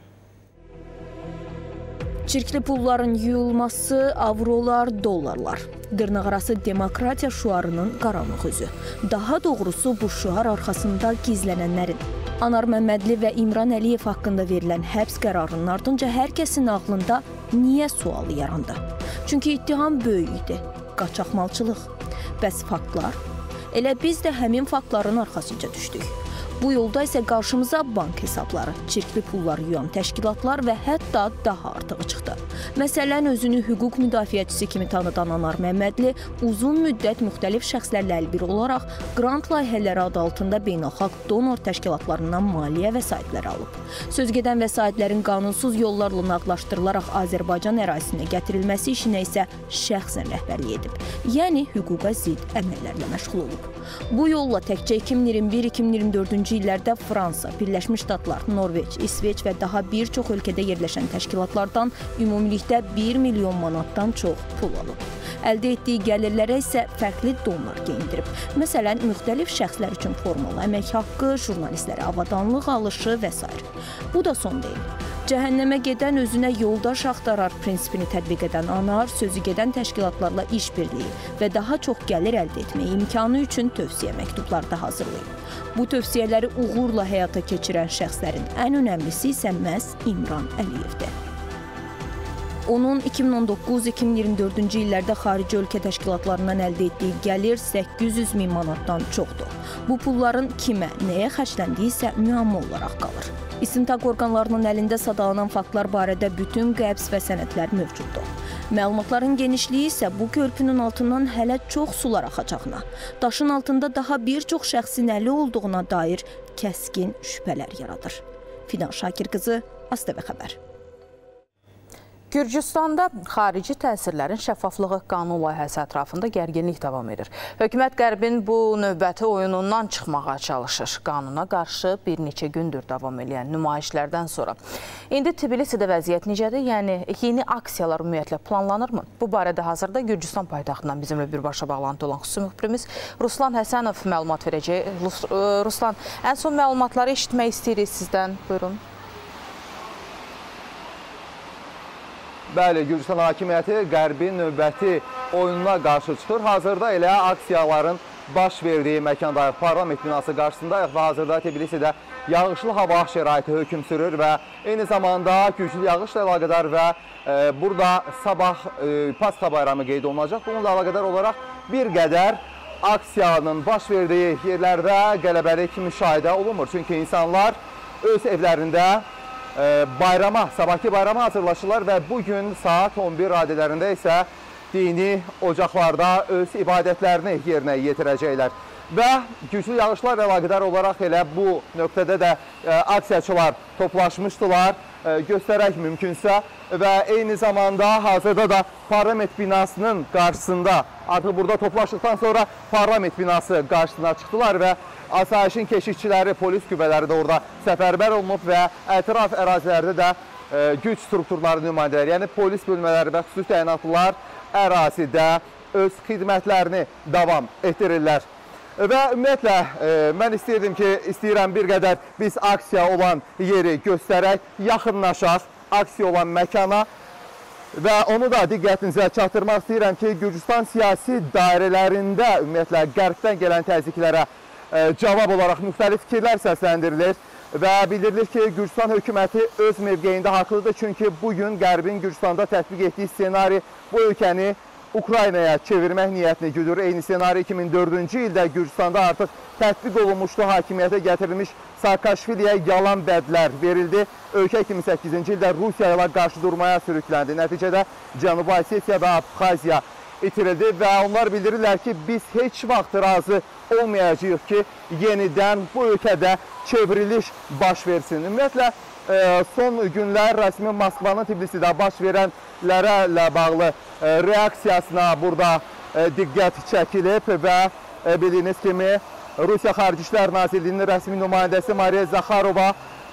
Çirkli pulların yuyulması, avrolar, dollarlar. Dırnaqarası demokratiya şüarının qaranlıq üzü. Daha doğrusu bu şüar arxasında gizlənənlərin. Anar Məmmədli və İmran Əliyev haqqında verilən həbs qərarının ardınca hər kəsin ağlında niyə sualı yarandı? Çünki ittiham böyük idi. Qaçaqmalçılıq. Bəs faktlar? Elə biz də həmin faktların arxasınca düşdük. Bu yolda isə qarşımıza bank hesabları, çirkli pulları yuyan təşkilatlar və hətta daha artığı çıxdı. Məsələn, özünü hüquq müdafiəçisi kimi tanıdan Anar Məmmədli uzun müddət müxtəlif şəxslərlə əlbir olaraq qrant layihələri adı altında beynəlxalq donor təşkilatlarından maliyyə vəsaitləri alıb. Sözgedən vəsaitlərin qanunsuz yollarla nağdlaşdırılaraq Azərbaycan ərazisinə gətirilməsi işinə isə şəxsən rəhbərlik edib. Yəni, hüquqa zidd əməllərlə məşğul olub. Bu yolla təkcə iki min iyirmi bir iki min iyirmi dördüncü illərdə Fransa, Birləşmiş Ştatlar, Norveç, İsveç və daha bir çox ölkədə yerləşən təşkilatlardan ümumilikdə bir milyon manatdan çox pul alıb. Əldə etdiyi gəlirlərə isə fərqli donlar geyindirib. Məsələn, müxtəlif şəxslər üçün formalı əmək haqqı, jurnalistlərə avadanlıq alışı və s. Bu da son deyil. Cəhənnəmə gedən özünə yoldaş axtarar prinsipini tətbiq edən Anar, sözü gedən təşkilatlarla işbirliyi və daha çox gəlir əldə etməyə imkanı üçün tövsiyə məktubları da hazırlayıb. Bu tövsiyələri uğurla həyata keçirən şəxslərin ən önəmlisi isə məhz İmran Əliyevdir. Onun iki min on doqquz iki min iyirmi dördüncü illərdə xarici ölkə təşkilatlarından əldə etdiyi gəlir səkkiz yüz min manatdan çoxdur. Bu pulların kimə, nəyə xərcləndiyi isə müəmma olaraq qalır. İstintaq orqanlarının əlində sadalanan faktlar barədə bütün qəbz və sənədlər mövcuddur. Məlumatların genişliyi isə bu körpünün altından hələ çox sular axacağına, daşın altında daha bir çox şəxsin əli olduğuna dair kəskin şübhələr yaradır. Fidan Şakir qızı, A S T V Xəbər. Gürcüstanda xarici təsirlərin şəffaflığı qanun layihəsi ətrafında gərginlik davam edir. Hökumət Qərbin bu növbəti oyunundan çıxmağa çalışır. Qanuna qarşı bir neçə gündür davam edən nümayişlərdən sonra. İndi Tbilisidə vəziyyət necədir? Yəni, yeni aksiyalar ümumiyyətlə planlanırmı? Bu barədə hazırda Gürcüstan paytaxtından bizimlə birbaşa bağlantı olan xüsusi müxbirimiz Ruslan Həsənov məlumat verəcək. Ruslan, ən son məlumatları eşitmək istəyirik sizdən. Buyurun. Bəli, Gürcüstan hakimiyyəti Qərbin növbəti oyununa qarşı çıxır. Hazırda elə aksiyaların baş verdiyi məkandayıq, parlament binası qarşısındayıq və hazırda Tbilisidə yağışlı hava şəraiti hökm sürür və eyni zamanda güclü yağışla əlaqədar və e, burada sabah e, Pasxa bayramı qeyd olunacaq. Bununla əlaqədar olaraq bir qədər aksiyanın baş verdiyi yerlərdə qələbəlik müşahidə olunmur. Çünki insanlar öz evlərində bayrama, sabahki bayrama hazırlaşırlar və bugün saat on bir radələrində isə dini ocaqlarda öz ibadətlərini yerinə yetirəcəklər. Və güclü yağışlarla əlaqədar olaraq elə bu nöqtədə də aksiyaçılar toplaşmışdılar, göstərək mümkünsə və eyni zamanda hazırda da parlament binasının qarşısında, artıq burada toplaşdıqdan sonra parlament binası qarşısına çıxdılar və asayişin keşikçiləri, polis qüvvələri də orada səfərbər olunub və ətraf ərazilərdə də güc strukturları nümayəndələri, yəni polis bölmələri və xüsusi təyinatlılar ərazidə öz xidmətlərini davam etdirirlər. Və ümumiyyətlə, mən istəyirdim ki, istəyirəm bir qədər biz aksiya olan yeri göstərək, yaxınlaşaq aksiya olan məkana və onu da diqqətinizə çatdırmaq istəyirəm ki, Gürcüstan siyasi dairələrində ümumiyyətlə qərbdən gələn təzyiqlərə cavab olaraq müxtəlif fikirlər səsləndirilir və bildirilir ki, Gürcüstan hökuməti öz mövqeyində haqlıdır, çünki bugün qərbin Gürcüstanda tətbiq etdiyi ssenari bu ölkəni Ukraynaya çevirmək niyyətini güdür. Eyni ssenari iki min dördüncü ildə Gürcüstanda artıq tətbiq olunmuşdu, hakimiyyətə gətirilmiş Saakashviliyə yalan vədlər verildi. Ölkə iki min səkkizinci ildə Rusiya ilə qarşı durmaya sürükləndi. Nəticədə Cənubi Osetiya və Abxaziya itirildi və onlar bildirirlər ki, biz heç vaxt razı olmayacağıq ki, yenidən bu ölkədə çevriliş baş versin. Ümumiyyətlə, son günlər rəsmi Moskvanın Tbilisidə baş verənlərlə bağlı reaksiyasına burada diqqət çəkilib və bildiyiniz kimi Rusiya Xarici İşlər Nazirliyinin rəsmi nümayəndəsi Mariya Zakharova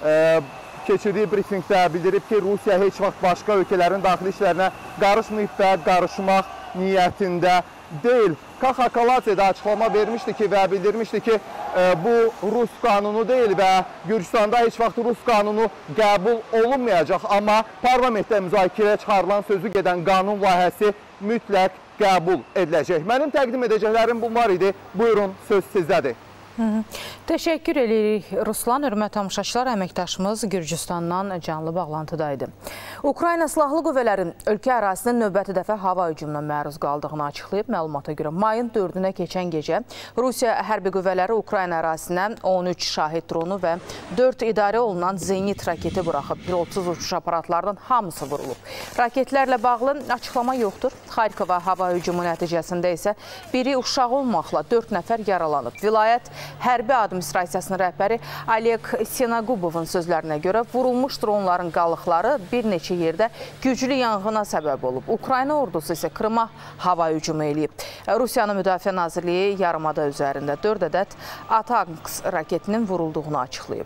keçirdiyi brifinqdə bildirib ki, Rusiya heç vaxt başqa ölkələrin daxili işlərinə qarışmayıb və qarışmaq niyyətində deyil. Kaxa Kaladze də açıqlama vermişdi ki və bildirmişdi ki, bu Rus qanunu deyil və Gürcüstanda heç vaxt Rus qanunu qəbul olunmayacaq, amma parlamentdə müzakirəyə çıxarılan sözü gedən qanun layihəsi mütləq qəbul ediləcək. Mənim təqdim edəcəklərim bunlar idi. Buyurun, söz sizdədir. Hı -hı. Təşəkkür edirik Ruslan. Hörmətli tamaşaçılar, əməkdaşımız Gürcüstandan canlı bağlantıdaydı. Ukrayna Silahlı Qüvvələri ölkə ərazisinin növbəti dəfə hava hücumuna məruz qaldığını açıqlayıb. Məlumata görə mayın dördünə keçən gecə Rusiya hərbi qüvvələri Ukrayna ərazisinə on üç şahid dronu və dörd idarə olunan Zenit raketi buraxıb. Pilotsuz uçuş aparatlarının hamısı vurulub. Raketlərlə bağlı açıqlama yoxdur. Xarkova hava hücumu nəticəsində isə biri uşaq olmaqla dörd nəfər yaralanıb. Vilayət Hərbi Administrasiyasının rəhbəri Oleg Senagubovun sözlərinə görə vurulmuş dronların qalıqları bir neçə yerdə güclü yanğına səbəb olub. Ukrayna ordusu isə Krıma hava hücumu eləyib. Rusiyanın Müdafiə Nazirliyi yarımada üzərində dörd ədəd Atanks raketinin vurulduğunu açıqlayıb.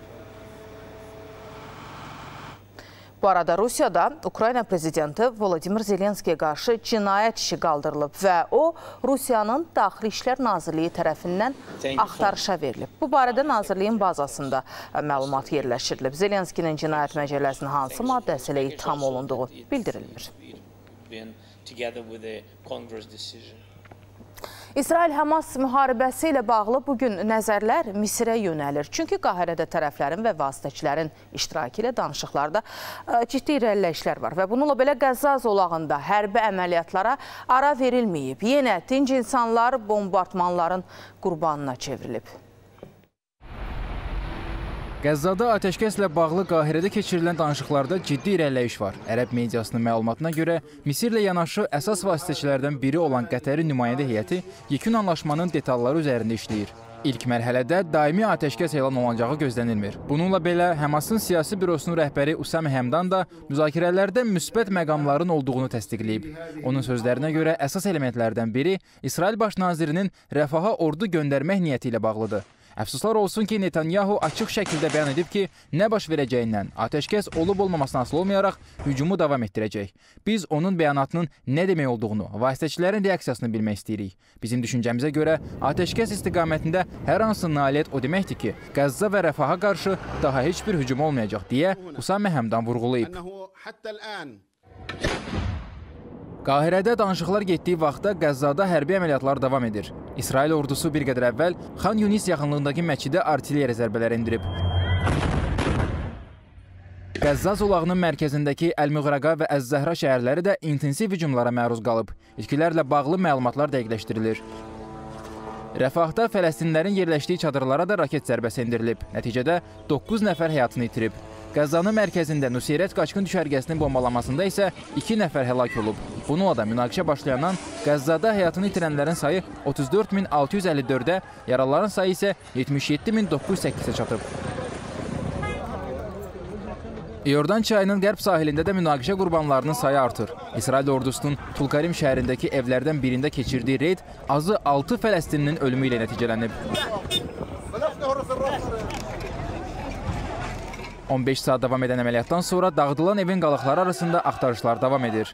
Bu arada Rusiyada Ukrayna prezidenti Volodimir Zelenskiyə qarşı cinayət işi qaldırılıb və o, Rusiyanın Daxili İşlər Nazirliyi tərəfindən axtarışa verilib. Bu barədə Nazirliyin bazasında məlumat yerləşdirilib. Zelenskinin cinayət məcəlləsinin hansı maddəsi ilə ittiham olunduğu bildirilmir. İsrail-Hamas müharibəsi ilə bağlı bugün nəzərlər Misirə yönəlir. Çünki Qahirədə tərəflərin və vasitəçilərin iştirakı ilə danışıqlarda ciddi irəliləyişlər var və bununla belə Qəzza zolağında hərbi əməliyyatlara ara verilməyib. Yenə dinc insanlar bombardmanların qurbanına çevrilib. Qəzzada atəşkəslə bağlı Qahirədə keçirilən danışıqlarda ciddi irəliləyiş var. Ərəb mediasının məlumatına görə Misirlə yanaşı əsas vasitəçilərdən biri olan Qətərin nümayəndə heyəti yekun anlaşmanın detalları üzərində işləyir. İlk mərhələdə daimi atəşkəs elan olunacağı gözlənilmir. Bununla belə Həmasın siyasi bürosunun rəhbəri Usam Həmdan da müzakirələrdə müsbət məqamların olduğunu təsdiqləyib. Onun sözlərinə görə əsas elementlərdən biri İsrail baş nazirinin rəfaha ordu göndərmək niyyəti ilə bağlıdır. Əfsuslar olsun ki, Netanyahu açıq şəkildə bəyan edib ki, nə baş verəcəyindən, atəşkəs olub-olmamasına asılı olmayaraq hücumu davam etdirəcək. Biz onun bəyanatının nə demək olduğunu, vasitəçilərin reaksiyasını bilmək istəyirik. Bizim düşüncəmizə görə atəşkəs istiqamətində hər hansı nailiyyət o deməkdir ki, Qəzza və Rəfaha qarşı daha heç bir hücum olmayacaq deyə Usam Həmdan vurğulayıb. Qahirədə danışıqlar getdiyi vaxtda Qəzzada hərbi əməliyyatlar davam edir. İsrail ordusu bir qədər əvvəl Xan Yunis yaxınlığındakı məkidə artilleriya zərbələri endirib. Qəzza zolağının mərkəzindəki Əl-Müğrəqa və Əz-Zəhra şəhərləri də intensiv hücumlara məruz qalıb. İtkilərlə bağlı məlumatlar dəqiqləşdirilir. Rəfahda Fələstinlərin yerləşdiyi çadırlara da raket zərbəsi endirilib. Nəticədə doqquz nəfər həyatını itirib. Qəzzanın mərkəzində Nuseyret qaçqın düşərgəsinin bombalamasında isə iki nəfər həlak olub. Bununla da münaqişə başlayandan Qəzzada həyatını itirənlərin sayı otuz dörd min altı yüz əlli dördə, yaralıların sayı isə yetmiş yeddi min doqquz yüz səkkizə çatıb. İordan çayının qərb sahilində də münaqişə qurbanlarının sayı artır. İsrail ordusunun Tulkarim şəhərindəki evlərdən birində keçirdiyi reyd azı altı Fələstinlinin ölümü ilə nəticələnib. on beş saat davam edən əməliyyatdan sonra dağıdılan evin qalıqları arasında axtarışlar davam edir.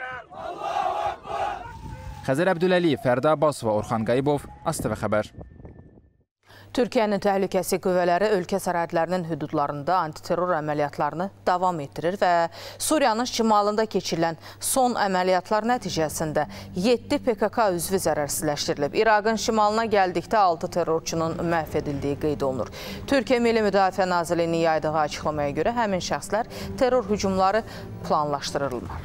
Xəzər Əbdüləliyev, Fərdə Abbasova, Orxan Qayıbov, A S T V xəbər. Türkiyənin təhlükəsizlik qüvvələri ölkə sərhədlərinin hüdudlarında antiterror əməliyyatlarını davam etdirir və Suriyanın şimalında keçirilən son əməliyyatlar nəticəsində yeddi P K K üzvü zərərsizləşdirilib. İraqın şimalına gəldikdə altı terrorçunun məhv edildiyi qeyd olunur. Türkiyə Milli Müdafiə Nazirliyinin yaydığı açıqlamaya görə həmin şəxslər terror hücumları planlaşdırırlar.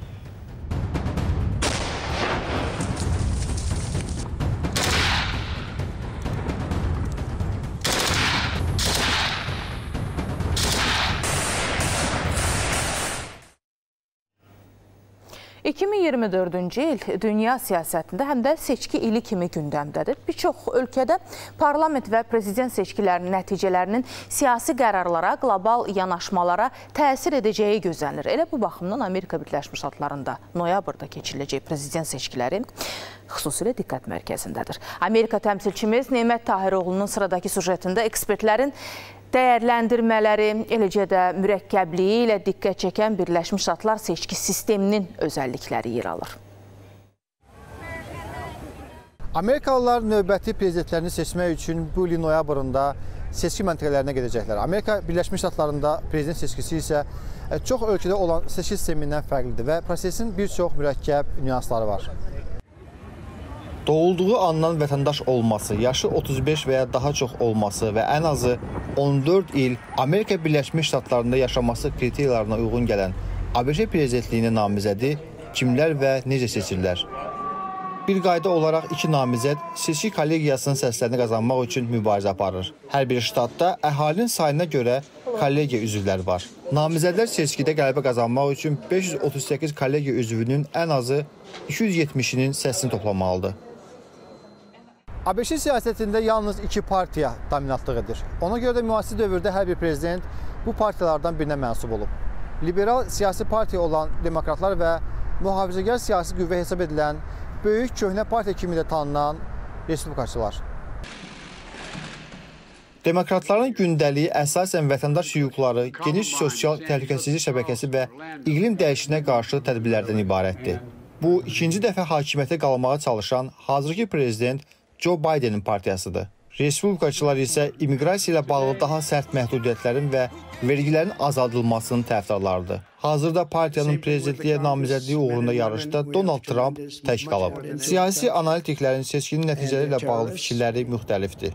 iki min iyirmi dördüncü il dünya siyasətində həm də seçki ili kimi gündəmdədir. Bir çox ölkədə parlament və prezident seçkilərinin nəticələrinin siyasi qərarlara, qlobal yanaşmalara təsir edəcəyi gözlənilir. Elə bu baxımdan Amerika Birləşmiş Ştatlarında noyabrda keçiriləcək prezident seçkiləri xüsusilə diqqət mərkəzindədir. Amerika təmsilçimiz Nemət Tahiroğlu'nun sıradakı sujetində ekspertlərin dəyərləndirmələri, eləcə də mürəkkəbliyi ilə diqqət çəkən Birləşmiş Ştatlar seçki sisteminin özəllikləri yer alır. Amerikalılar növbəti prezidentlərini seçmək üçün bu ilin noyabrında seçki məntəqələrinə gedəcəklər. Amerika Birləşmiş Ştatlarında prezident seçkisi isə çox ölkədə olan seçki sistemindən fərqlidir və prosesin bir çox mürəkkəb nüansları var. Doğulduğu andan vətəndaş olması, yaşı otuz beş və ya daha çox olması və ən azı on dörd il Amerika Birləşmiş Ştatlarında yaşaması kriteriyalarına uyğun gələn A B Ş prezidentliyinin namizədi kimlər və necə seçirlər? Bir qayda olaraq iki namizəd seçki kollegiyasının səslərini qazanmaq üçün mübarizə aparır. Hər bir ştatda əhalinin sayına görə kollegiya üzvləri var. Namizədlər seçkidə qələbə qazanmaq üçün beş yüz otuz səkkiz kollegiya üzvünün ən azı iki yüz yetmişinin səsini toplamalıdır. A B Ş siyasətində yalnız iki partiya dominantlıq edir. Ona görə də müasir dövrdə hər bir prezident bu partiyalardan birinə mənsub olub. Liberal siyasi partiya olan demokratlar və mühafizəgar siyasi qüvvə hesab edilən böyük köhnə partiya kimi də tanınan respublikaçılar. Demokratların gündəliyi əsasən vətəndaş hüquqları, geniş sosial təhlükəsizlik şəbəkəsi və iqlim dəyişiklinə qarşı tədbirlərdən ibarətdir. Bu, ikinci dəfə hakimiyyətə qalmağa çalışan hazırki prezident Joe Bidenin partiyasıdır. Respublikaçılar isə immiqrasiya ilə bağlı daha sərt məhdudiyyətlərin və vergilərin azaldılmasının tərəfdarlarıdır. Hazırda partiyanın prezidentliyə namizədliyi uğrunda yarışda Donald Trump tək qalıb. Siyasi analitiklərin seçkinin nəticələri ilə bağlı fikirləri müxtəlifdir.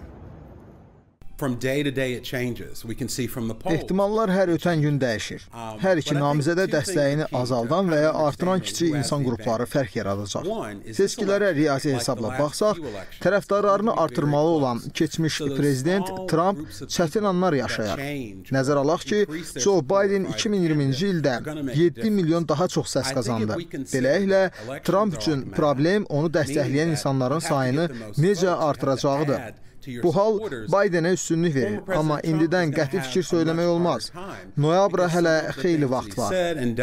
Ehtimallar hər ötən gün dəyişir. Hər iki namizədə dəstəyini azaldan və ya artıran kiçik insan qrupları fərq yaradacaq. Seçkilərə riyazi hesabla baxsaq, tərəfdarlarını artırmalı olan keçmiş prezident Trump çətin anlar yaşayar. Nəzər alaq ki, Joe Biden iki min iyirminci ildə yeddi milyon daha çox səs qazandı. Beləliklə, Trump üçün problem onu dəstəkləyən insanların sayını necə artıracağıdır. Bu hal Bidenə üstünlük verir, amma indidən qəti fikir söyləmək olmaz. Noyabra hələ xeyli vaxt var.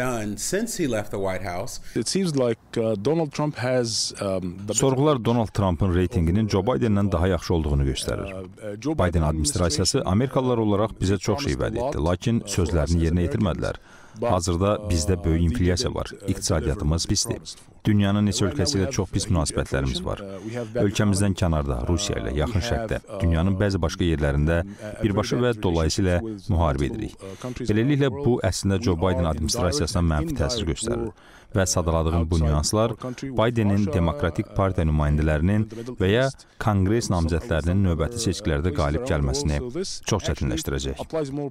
Sorğular Donald Trumpın reytinginin Joe Biden'dən daha yaxşı olduğunu göstərir. Biden administrasiyası Amerikalılar olaraq bizə çox şey vəd etdi, lakin sözlərini yerinə yetirmədilər. Hazırda bizdə böyük inflyasiya var, iqtisadiyyatımız pisdir. Dünyanın neçə ölkəsi ilə çox pis münasibətlərimiz var. Ölkəmizdən kənarda, Rusiya ilə, yaxın şərqdə, dünyanın bəzi başqa yerlərində birbaşa və dolayısıyla müharibə edirik. Beləliklə, bu əslində Joe Biden administrasiyasına mənfi təsir göstərir. Və sadaladığım bu nüanslar Bidenin Demokratik Partiya nümayəndələrinin və ya Konqres namizədlərinin növbəti seçkilərdə qalib gəlməsini çox çətinləşdirəcək.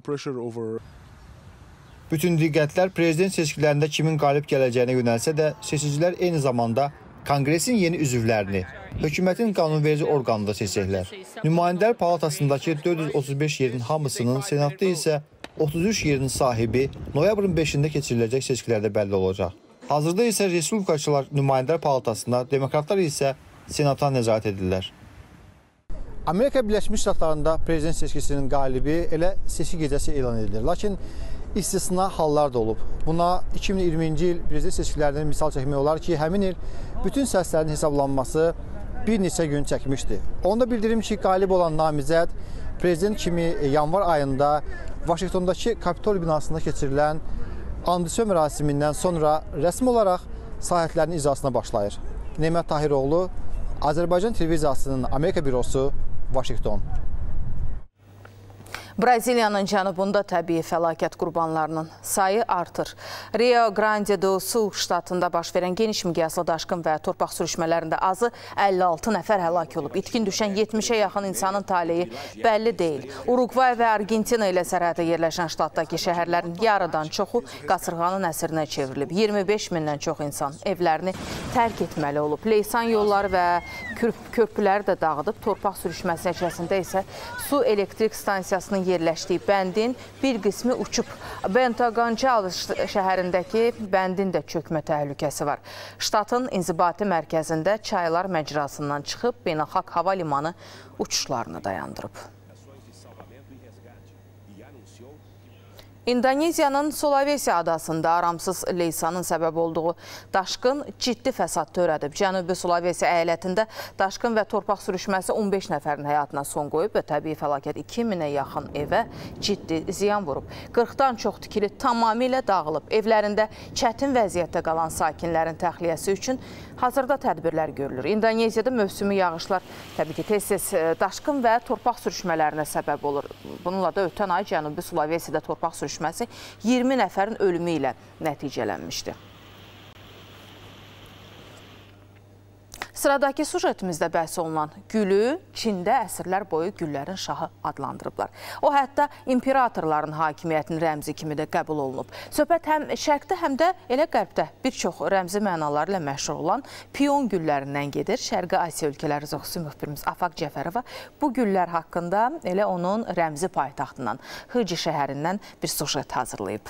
Bütün diqqətlər prezident seçkilərində kimin qalib gələcəyinə yönəlsə də, seçicilər eyni zamanda Konqresin yeni üzvlərini, hökumətin qanunverici orqanında seçəcəklər. Nümayəndələr palatasındakı dörd yüz otuz beş yerin hamısının, Senatda isə otuz üç yerin sahibi noyabrın beşində keçiriləcək seçkilərdə bəlli olacaq. Hazırda isə Respublikaçılar Nümayəndələr Palatasında, Demokratlar isə Senata nəzarət edirlər. Amerika Birləşmiş Ştatlarında prezident seçkisinin qalibi elə seçki gecəsi elan edilir. Lakin istisna hallar da olub. Buna iki min iyirminci il prezident seçkilərindən misal çəkmək olar ki, həmin il bütün səslərin hesablanması bir neçə gün çəkmişdi. Onda bildirim ki, qalib olan namizəd prezident kimi yanvar ayında Vaşinqtondakı Kapitol binasında keçirilən andisyon mərasimindən sonra rəsmi olaraq sahətlərin icrasına başlayır. Nemət Tahiroğlu, Azərbaycan Televiziyasının Amerika bürosu, Vaşinqton. Braziliyanın cənubunda təbii fəlakət qurbanlarının sayı artır. Rio Grande do Sul ştatında baş verən geniş miqyaslı daşqın və torpaq sürüşmələrində azı əlli altı nəfər həlak olub. İtkin düşən yetmişə yaxın insanın taleyi bəlli deyil. Uruqvay və Argentina ilə sərhəddə yerləşən ştatdakı şəhərlərin yarıdan çoxu qasırğanınəsirinə çevrilib. iyirmi beş mindən çox insan evlərini tərk etməli olub. Leysan yolları və körpüləri də dağıdıb. Torpaq sürüşməsi nəticəsində isə su elektrik stansiyasının yerləşdiyi bəndin bir qismi uçub. Bento Gonçalves şəhərindəki bəndin də çökmə təhlükəsi var. Ştatın inzibati mərkəzində çaylar məcrasından çıxıb, beynəlxalq hava limanı uçuşlarını dayandırıb. İndoneziyanın Sulawesi adasında aramsız leysanın səbəb olduğu daşqın ciddi fəsad törədib. Cənubi Sulawesi əyalətində daşqın və torpaq sürüşməsi on beş nəfərin həyatına son qoyub və təbii fəlakət iki minə yaxın evə ciddi ziyan vurub. qırxdan çox tikili tamamilə dağılıb. Evlərində çətin vəziyyətdə qalan sakinlərin təxliyəsi üçün hazırda tədbirlər görülür. İndoneziyada mövsümi yağışlar təbii ki, tez-tez daşqın və torpaq sürüşmələrinə səbəb olur. Bununla da ötən ay Cənubi Sulawesidə torpaq sürüşməsi iyirmi nəfərin ölümü ilə nəticələnmişdi. Sıradakı sujetimizdə bəhs olunan gülü Çində əsrlər boyu güllərin şahı adlandırıblar. O, hətta imperatorların hakimiyyətinin rəmzi kimi də qəbul olunub. Söhbət həm şərqdə, həm də elə qərbdə bir çox rəmzi mənaları ilə məşhur olan piyon güllərindən gedir. Şərqi Asiya ölkələri xüsusi müxbirimiz Afaq Cəfərova bu güllər haqqında elə onun rəmzi paytaxtından, Hıcı şəhərindən bir sujet hazırlayıb.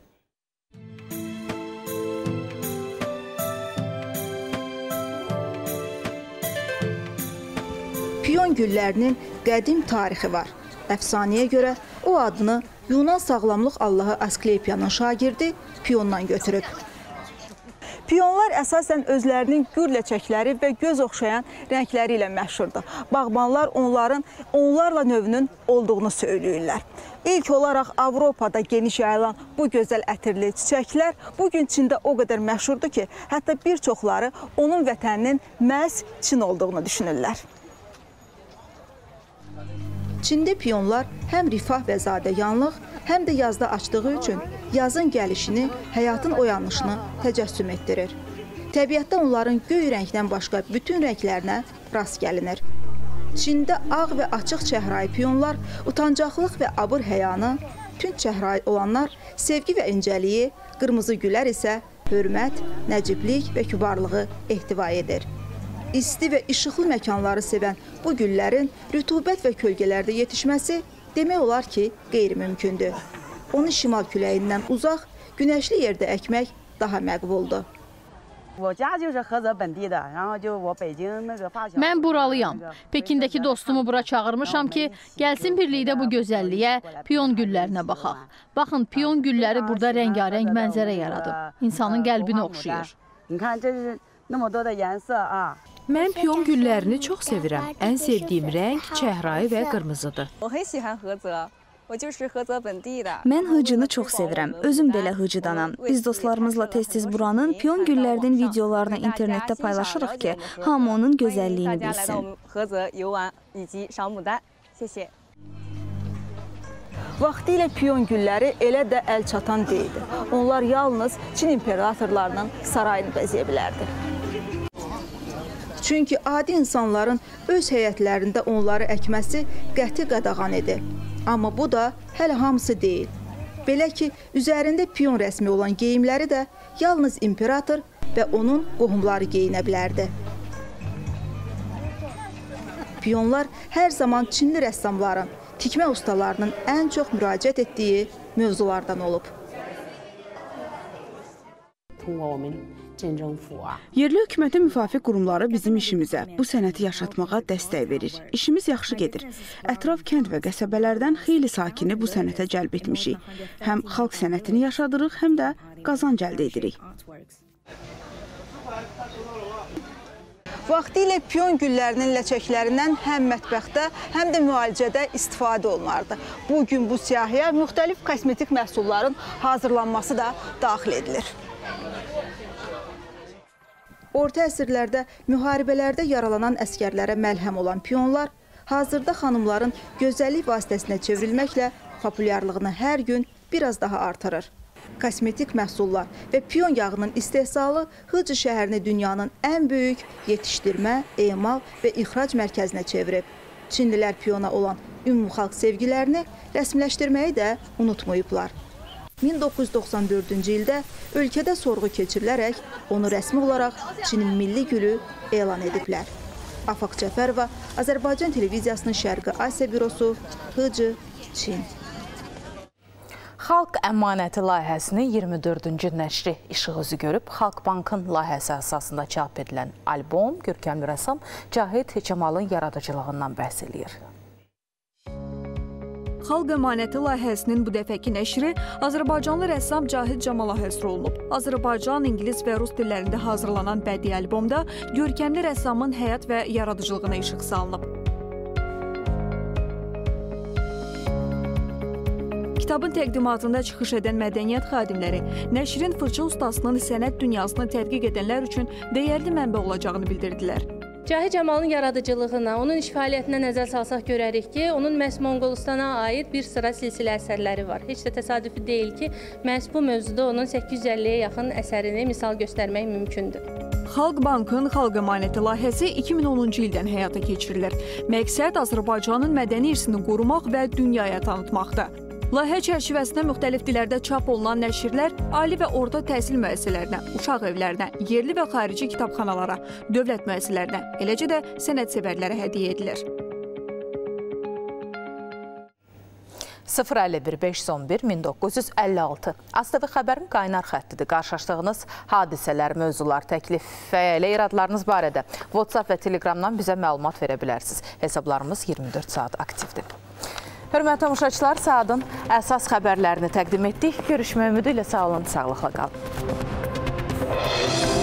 Piyon güllərinin qədim tarixi var. Əfsanəyə görə o adını Yunan sağlamlıq Allahı Asklepiyanın şagirdi Piyondan götürüb. Piyonlar əsasən özlərinin gül ləçəkləri və göz oxşayan rəngləri ilə məşhurdur. Bağbanlar onların onlarla növünün olduğunu söyləyirlər. İlk olaraq Avropada geniş yayılan bu gözəl ətirli çiçəklər bugün Çində o qədər məşhurdur ki, hətta bir çoxları onun vətəninin məhz Çin olduğunu düşünürlər. Çində piyonlar həm rifah və zadəganlıq, həm də yazda açdığı üçün yazın gəlişini, həyatın oyanışını təcəssüm etdirir. Təbiətdə onların göy rəngdən başqa bütün rənglərinə rast gəlinir. Çində ağ və açıq çəhrayı piyonlar utancaqlıq və abır həyanı, tünd çəhrayı olanlar sevgi və incəliyi, qırmızı gülər isə hörmət, nəciblik və kübarlığı ehtiva edir. İsti və işıqlı məkanları sevən bu güllərin rütubət və kölgələrdə yetişməsi demək olar ki, qeyri-mümkündür. Onu şimal küləyindən uzaq, günəşli yerdə əkmək daha məqbuldur. Mən buralıyam. Pekindəki dostumu bura çağırmışam ki, gəlsin birlikdə bu gözəlliyə, piyon güllərinə baxaq. Baxın, piyon gülləri burada rəngarəng mənzərə yaradıb. İnsanın qəlbini oxşayır. Mən piyon güllərini çox sevirəm. Ən sevdiyim rəng çəhrayı və qırmızıdır. Mən Hıcını çox sevirəm. Özüm belə Hıcıdanam. Biz dostlarımızla tez-tez buranın piyon güllərinin videolarını internetdə paylaşırıq ki, hamı onun gözəlliyini bilsin. Vaxtilə piyon gülləri elə də əl çatan deyildi. Onlar yalnız Çin imperatorlarının sarayını bəzəyə bilərdi. Çünki adi insanların öz həyətlərində onları əkməsi qəti qadağan edir. Amma bu da hələ hamısı deyil. Belə ki, üzərində piyon rəsmi olan geyimləri də yalnız imperator və onun qohumları geyinə bilərdi. Piyonlar hər zaman Çinli rəssamların, tikmə ustalarının ən çox müraciət etdiyi mövzulardan olub. Yerli hökumətin müvafiq qurumları bizim işimizə, bu sənəti yaşatmağa dəstək verir. İşimiz yaxşı gedir. Ətraf kənd və qəsəbələrdən xeyli sakini bu sənətə cəlb etmişik. Həm xalq sənətini yaşadırıq, həm də qazanc əldə edirik. Vaxtilə piyon güllərinin ləçəklərindən həm mətbəxdə, həm də müalicədə istifadə olunardı. Bugün bu siyahıya müxtəlif kosmetik məhsulların hazırlanması da daxil edilir. Orta əsrlərdə müharibələrdə yaralanan əskərlərə məlhəm olan piyonlar hazırda xanımların gözəllik vasitəsinə çevrilməklə populyarlığını hər gün biraz daha artırır. Kosmetik məhsullar və piyon yağının istehsalı Hıcı şəhərini dünyanın ən böyük yetişdirmə, emal və ixrac mərkəzinə çevirib. Çinlilər piyona olan ümumxalq sevgilərini rəsmiləşdirməyi də unutmayıblar. min doqquz yüz doxsan dördüncü ildə ölkədə sorğu keçirilərək onu rəsmi olaraq Çinin milli gülü elan ediblər. Afaq Cəfərova, Azərbaycan televiziyasının Şərqi Asiya bürosu, Hıcı, Çin. Xalq əmanəti layihəsinin iyirmi dördüncü nəşri işıq üzü görüb, Xalq Bankın layihəsi əsasında çap edilən albom görkəmli rəssam Cahid Camalın yaradıcılığından bəhs eləyir. Xalq əmanəti layihəsinin bu dəfəki nəşri Azərbaycanlı rəssam Cahid Camala həsr olunub. Azərbaycan, İngilis və Rus dillərində hazırlanan bədii albomda görkəmli rəssamın həyat və yaradıcılığına işıq salınıb. Kitabın təqdimatında çıxış edən mədəniyyət xadimləri nəşrin fırça ustasının sənət dünyasını tədqiq edənlər üçün dəyərli mənbə olacağını bildirdilər. Cahid Camalın yaradıcılığına, onun iş fəaliyyətinə nəzər salsaq görərik ki, onun məhz Monqolistana aid bir sıra silsilə əsərləri var. Heç də təsadüfi deyil ki, məhz bu mövzuda onun səkkiz yüz əlliyə yaxın əsərini misal göstərmək mümkündür. Xalq Bankın Xalq əmanəti layihəsi iki min onuncu ildən həyata keçirilir. Məqsəd Azərbaycanın mədəni irsini qorumaq və dünyaya tanıtmaqdır. Layihə çərçivəsində müxtəlif dillərdə çap olunan nəşrlər ali və orta təhsil müəssisələrinə, uşaq evlərinə, yerli və xarici kitabxanalara, dövlət müəssisələrinə, eləcə də sənətsevərlərə hədiyyə edilir. sıfır əlli bir beş yüz on bir min doqquz yüz əlli altı. A S T V xəbərin qaynar xəttidir. Qarşılaşdığınız hadisələr, mövzular, təklif və elə iradlarınız barədə WhatsApp və Telegramdan bizə məlumat verə bilərsiniz. Hesablarımız iyirmi dörd saat aktivdir. Hörmətli tamaşaçılar, saatın əsas xəbərlərini təqdim etdik. Görüşmək ümidi ilə sağ olun, sağlıqla qalın.